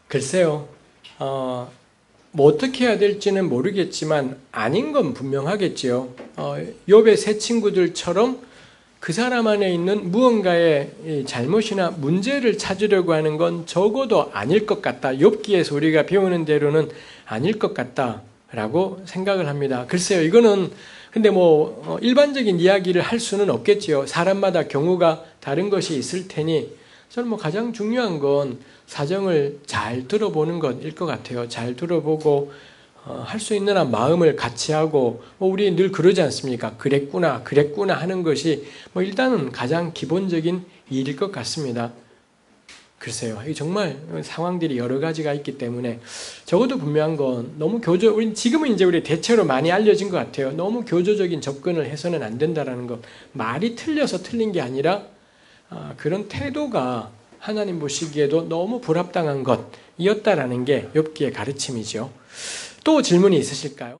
글쎄요. 뭐 어떻게 해야 될지는 모르겠지만 아닌 건 분명하겠지요. 욥의 세 친구들처럼 그 사람 안에 있는 무언가의 이 잘못이나 문제를 찾으려고 하는 건 적어도 아닐 것 같다. 욥기에서 우리가 배우는 대로는 아닐 것 같다라고 생각을 합니다. 글쎄요, 이거는 근데 뭐 일반적인 이야기를 할 수는 없겠지요. 사람마다 경우가 다른 것이 있을 테니 저는 뭐 가장 중요한 건 사정을 잘 들어보는 것일 것 같아요. 잘 들어보고 할 수 있는 한 마음을 같이 하고 뭐 우리 늘 그러지 않습니까? 그랬구나 하는 것이 뭐 일단은 가장 기본적인 일일 것 같습니다. 글쎄요. 이 정말 상황들이 여러 가지가 있기 때문에 적어도 분명한 건 너무 우리 지금은 이제 우리 대체로 많이 알려진 것 같아요. 너무 교조적인 접근을 해서는 안 된다라는 것. 말이 틀려서 틀린 게 아니라 그런 태도가 하나님 보시기에도 너무 불합당한 것이었다라는 게 욥기의 가르침이죠. 또 질문이 있으실까요?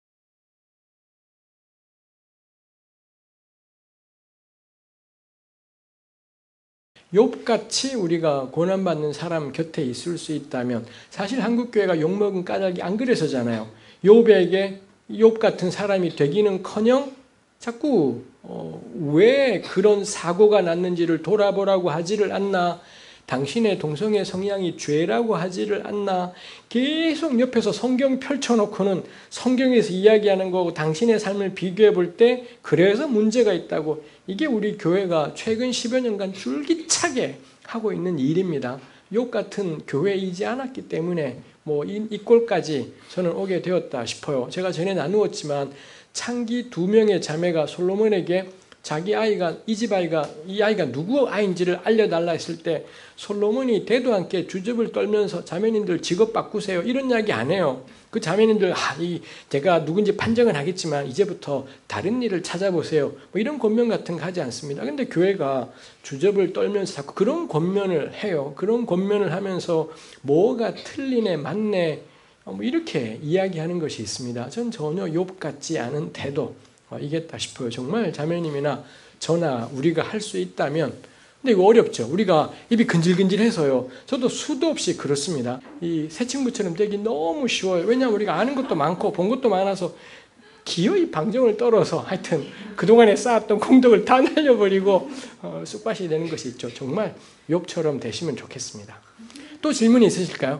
욥같이 우리가 고난받는 사람 곁에 있을 수 있다면 사실 한국교회가 욕먹은 까닭이 안 그래서잖아요. 욥에게 욥 같은 사람이 되기는커녕 자꾸 왜 그런 사고가 났는지를 돌아보라고 하지를 않나, 당신의 동성애 성향이 죄라고 하지를 않나, 계속 옆에서 성경 펼쳐놓고는 성경에서 이야기하는 거고 당신의 삶을 비교해 볼 때 그래서 문제가 있다고. 이게 우리 교회가 최근 10여 년간 줄기차게 하고 있는 일입니다. 욥 같은 교회이지 않았기 때문에 뭐 이 꼴까지 저는 오게 되었다 싶어요. 제가 전에 나누었지만 창기 2명의 자매가 솔로몬에게 자기 아이가, 이 아이가 누구 아이인지를 알려달라 했을 때 솔로몬이 대도 않게 주접을 떨면서 자매님들 직업 바꾸세요, 이런 이야기 안 해요. 그 자매님들 제가 누군지 판정은 하겠지만 이제부터 다른 일을 찾아보세요, 뭐 이런 권면 같은 거 하지 않습니다. 근데 교회가 주접을 떨면서 자꾸 그런 권면을 해요. 그런 권면을 하면서 뭐가 틀리네 맞네 뭐 이렇게 이야기하는 것이 있습니다. 전 전혀 욥 같지 않은 태도 이겠다 싶어요. 정말 자매님이나 저나 우리가 할 수 있다면. 근데 이거 어렵죠. 우리가 입이 근질근질해서요. 저도 수도 없이 그렇습니다. 이 새 친구처럼 되기 너무 쉬워요. 왜냐하면 우리가 아는 것도 많고 본 것도 많아서 기어이 방정을 떨어서 하여튼 그동안에 쌓았던 공덕을 다 날려버리고 쑥밭이 되는 것이 있죠. 정말 욥처럼 되시면 좋겠습니다. 또 질문이 있으실까요?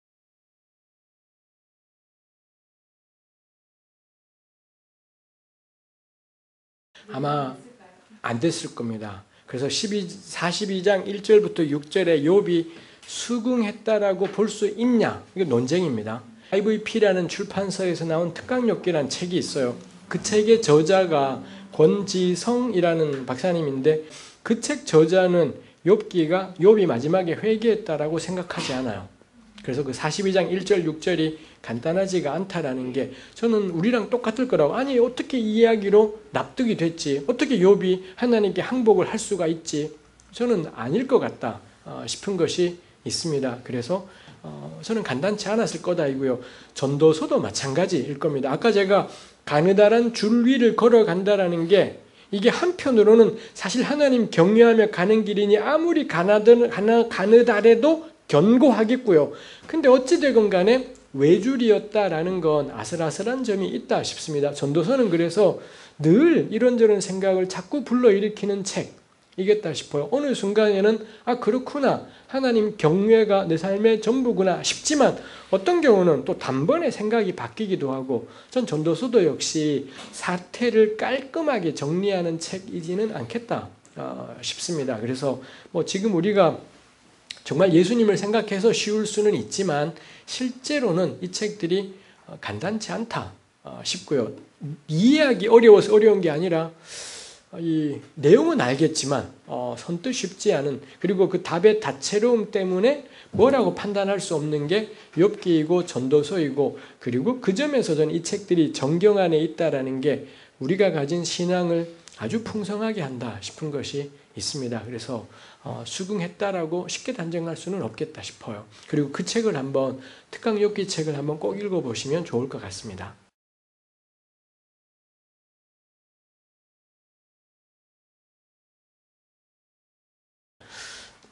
아마 안 됐을 겁니다. 그래서 42장 1절부터 6절에 욥이 수긍했다라고 볼 수 있냐? 이거 논쟁입니다. IVP라는 출판사에서 나온 특강욥기라는 책이 있어요. 그 책의 저자가 권지성이라는 박사님인데 그 책 저자는 욥이 마지막에 회개했다라고 생각하지 않아요. 그래서 그 42장 1절 6절이 간단하지가 않다라는 게 저는 우리랑 똑같을 거라고. 아니 어떻게 이 이야기로 납득이 됐지? 어떻게 욥이 하나님께 항복을 할 수가 있지? 저는 아닐 것 같다 싶은 것이 있습니다. 그래서 저는 간단치 않았을 거다이고요. 전도서도 마찬가지일 겁니다. 아까 제가 가느다란 줄 위를 걸어간다라는 게 이게 한편으로는 사실 하나님 경외하며 가는 길이니 아무리 가느다래도 견고하겠고요. 근데 어찌되건 간에 외줄이었다라는 건 아슬아슬한 점이 있다 싶습니다. 전도서는 그래서 늘 이런저런 생각을 자꾸 불러일으키는 책이겠다 싶어요. 어느 순간에는 그렇구나, 하나님 경외가 내 삶의 전부구나 싶지만 어떤 경우는 또 단번에 생각이 바뀌기도 하고, 전 전도서도 역시 사태를 깔끔하게 정리하는 책이지는 않겠다 싶습니다. 그래서 뭐 지금 우리가 정말 예수님을 생각해서 쉬울 수는 있지만 실제로는 이 책들이 간단치 않다 싶고요. 이해하기 어려워서 어려운 게 아니라 이 내용은 알겠지만 선뜻 쉽지 않은, 그리고 그 답의 다채로움 때문에 뭐라고 판단할 수 없는 게 욥기이고 전도서이고, 그리고 그 점에서 저는 이 책들이 정경 안에 있다라는 게 우리가 가진 신앙을 아주 풍성하게 한다 싶은 것이 있습니다. 그래서 수긍했다라고 쉽게 단정할 수는 없겠다 싶어요. 그리고 그 책을 한번, 특강 욥기 책을 한번 꼭 읽어보시면 좋을 것 같습니다.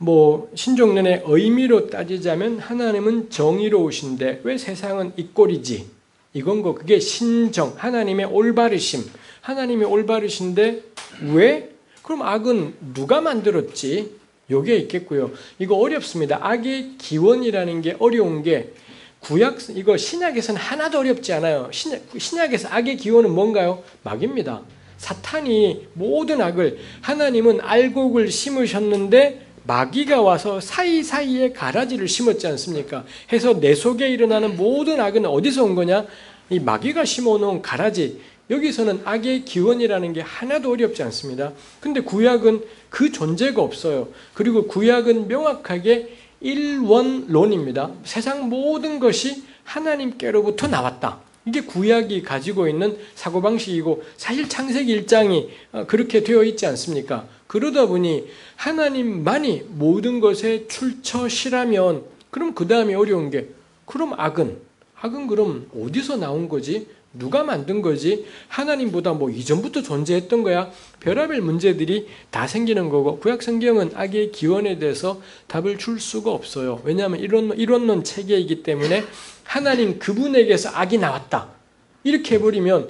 신종론의 의미로 따지자면 하나님은 정의로우신데 왜 세상은 이 꼴이지? 이건 그게 신정, 하나님의 올바르심. 하나님이 올바르신데 왜? 그럼 악은 누가 만들었지? 요게 있겠고요. 이거 어렵습니다. 악의 기원이라는 게 어려운 게 이거 신약에서는 하나도 어렵지 않아요. 신약에서 악의 기원은 뭔가요? 마귀입니다. 사탄이 모든 악을, 하나님은 알곡을 심으셨는데 마귀가 와서 사이사이에 가라지를 심었지 않습니까? 해서 내 속에 일어나는 모든 악은 어디서 온 거냐? 이 마귀가 심어놓은 가라지. 여기서는 악의 기원이라는 게 하나도 어렵지 않습니다. 근데 구약은 그 존재가 없어요. 그리고 구약은 명확하게 일원론입니다. 세상 모든 것이 하나님께로부터 나왔다. 이게 구약이 가지고 있는 사고방식이고 사실 창세기 1장이 그렇게 되어 있지 않습니까? 그러다 보니 하나님만이 모든 것의 출처시라면 그럼 그 다음에 어려운 게 그럼 악은 그럼 어디서 나온 거지? 누가 만든 거지? 하나님보다 이전부터 존재했던 거야? 별의별 문제들이 다 생기는 거고 구약 성경은 악의 기원에 대해서 답을 줄 수가 없어요. 왜냐하면 이론론 체계이기 때문에 하나님 그분에게서 악이 나왔다. 이렇게 해버리면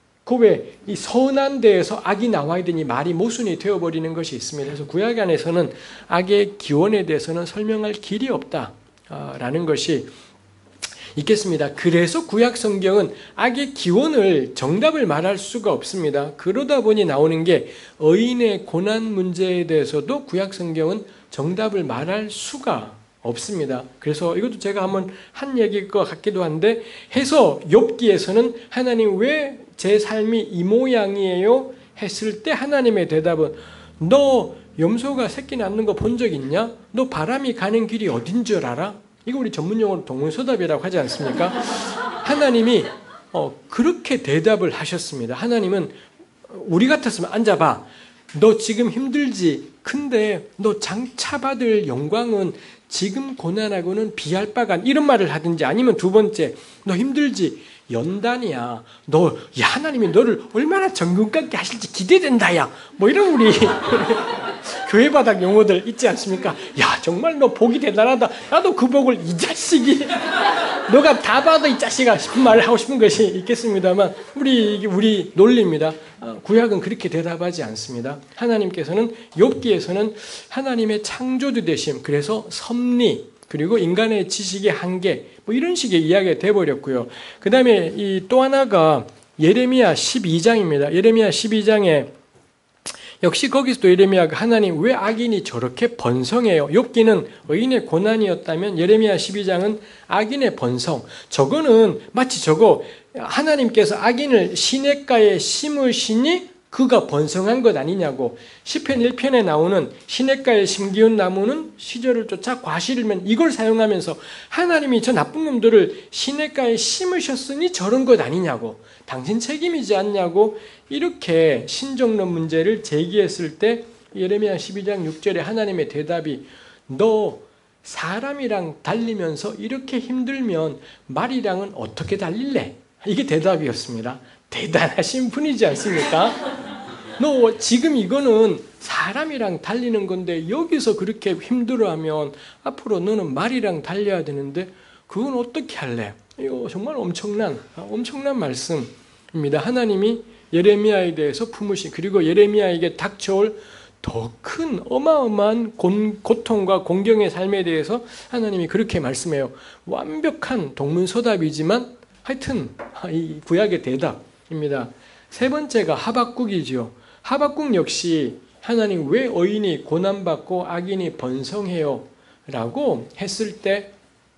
이 선한 데에서 악이 나와야 되니 말이 모순이 되어버리는 것이 있습니다. 그래서 구약 안에서는 악의 기원에 대해서는 설명할 길이 없다라는 것이 있겠습니다. 그래서 구약 성경은 악의 기원을 정답을 말할 수가 없습니다. 그러다 보니 나오는 게 의인의 고난 문제에 대해서도 구약 성경은 정답을 말할 수가 없습니다. 그래서 이것도 제가 한번 한 얘기일 것 같기도 한데 해서 욥기에서는 하나님 왜 제 삶이 이 모양이에요? 했을 때 하나님의 대답은 너 염소가 새끼 낳는 거 본 적 있냐? 너 바람이 가는 길이 어딘 줄 알아? 이거 우리 전문용어로 동문서답이라고 하지 않습니까? 하나님이 그렇게 대답을 하셨습니다. 하나님은 우리 같았으면 앉아봐. 너 지금 힘들지? 근데 너 장차받을 영광은 지금 고난하고는 비할 바가 이런 말을 하든지 아니면 두 번째 너 힘들지? 연단이야. 하나님이 너를 얼마나 정금같게 하실지 기대된다 야. 이런 우리 교회 바닥 용어들 있지 않습니까? 야 정말 너 복이 대단하다. 나도 그 복을 이 자식이 너가 다 받아 이 자식아 싶은 말을 하고 싶은 것이 있겠습니다만 우리 논리입니다. 구약은 그렇게 대답하지 않습니다. 하나님께서는 욥기에서는 하나님의 창조주 되심, 그래서 섭리 그리고 인간의 지식의 한계 이런 식의 이야기가 돼버렸고요. 그 다음에 또 하나가 예레미야 12장입니다. 예레미야 12장에 역시 거기서도 예레미야가 하나님 왜 악인이 저렇게 번성해요? 욥기는 의인의 고난이었다면 예레미야 12장은 악인의 번성. 저거는 마치 하나님께서 악인을 시냇가에 심으시니 그가 번성한 것 아니냐고. 시편 1편에 나오는 시냇가에 심기운 나무는 시절을 쫓아 과실을 이걸 사용하면서 하나님이 저 나쁜 놈들을 시냇가에 심으셨으니 저런 것 아니냐고. 당신 책임이지 않냐고. 이렇게 신정론 문제를 제기했을 때 예레미야 12장 6절에 하나님의 대답이 너 사람이랑 달리면서 이렇게 힘들면 말이랑은 어떻게 달릴래? 이게 대답이었습니다. 대단하신 분이지 않습니까? 너 지금 이거는 사람이랑 달리는 건데 여기서 그렇게 힘들어하면 앞으로 너는 말이랑 달려야 되는데 그건 어떻게 할래? 이거 정말 엄청난 말씀입니다. 하나님이 예레미야에 대해서 품으신 그리고 예레미야에게 닥쳐올 더 큰 어마어마한 고통과 공경의 삶에 대해서 하나님이 그렇게 말씀해요. 완벽한 동문서답이지만 하여튼 이 구약의 대답입니다. 세 번째가 하박국이지요. 하박국 역시 하나님 왜 의인이 고난받고 악인이 번성해요? 라고 했을 때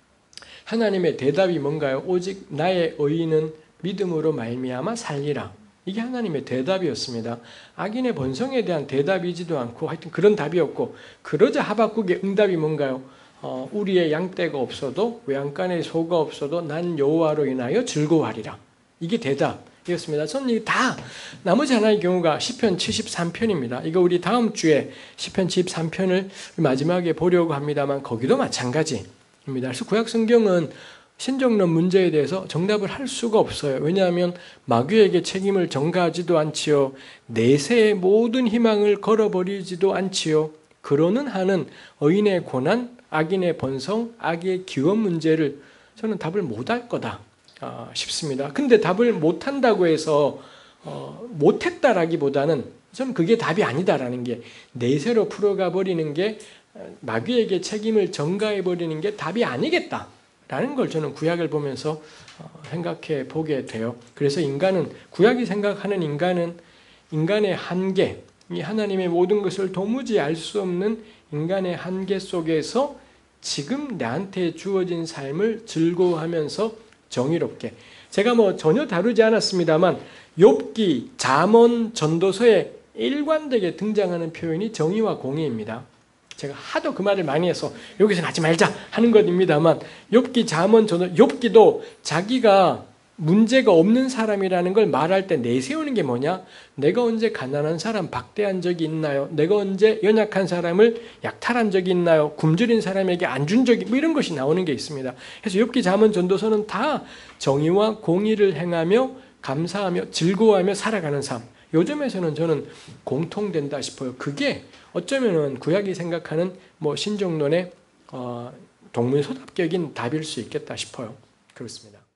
하나님의 대답이 뭔가요? 오직 나의 의인은 믿음으로 말미암아 살리라. 이게 하나님의 대답이었습니다. 악인의 번성에 대한 대답이지도 않고 하여튼 그런 답이었고 그러자 하박국의 응답이 뭔가요? 우리의 양떼가 없어도 외양간에 소가 없어도 난 여호와로 인하여 즐거워하리라. 이게 대답이었습니다. 저는 이게 다 나머지 하나의 경우가 시편 73편입니다. 이거 우리 다음 주에 시편 73편을 마지막에 보려고 합니다만 거기도 마찬가지입니다. 그래서 구약 성경은 신정론 문제에 대해서 정답을 할 수가 없어요. 왜냐하면 마귀에게 책임을 전가하지도 않지요. 내세의 모든 희망을 걸어버리지도 않지요. 그러는 한은 의인의 고난, 악인의 번성, 악의 기원 문제를 저는 답을 못할 거다 싶습니다. 근데 답을 못한다고 해서 못했다라기보다는 저는 그게 답이 아니다라는 게, 내세로 풀어가 버리는 게, 마귀에게 책임을 전가해 버리는 게 답이 아니겠다라는 걸 저는 구약을 보면서 생각해 보게 돼요. 그래서 구약이 생각하는 인간의 한계, 이 하나님의 모든 것을 도무지 알 수 없는 인간의 한계 속에서 지금 나한테 주어진 삶을 즐거워하면서 정의롭게, 제가 전혀 다루지 않았습니다만 욥기, 잠언, 전도서에 일관되게 등장하는 표현이 정의와 공의입니다. 제가 하도 그 말을 많이 해서 여기서는 하지 말자 하는 것입니다만, 욥기, 잠언, 전도, 욥기도 자기가 문제가 없는 사람이라는 걸 말할 때 내세우는 게 뭐냐? 내가 언제 가난한 사람 박대한 적이 있나요? 내가 언제 연약한 사람을 약탈한 적이 있나요? 굶주린 사람에게 안 준 적이, 이런 것이 나오는 게 있습니다. 그래서 욥기, 잠언, 전도서는 다 정의와 공의를 행하며 감사하며 즐거워하며 살아가는 삶. 요즘에서는 저는 공통된다 싶어요. 그게 어쩌면은 구약이 생각하는 신종론의 동문서답격인 답일 수 있겠다 싶어요. 그렇습니다.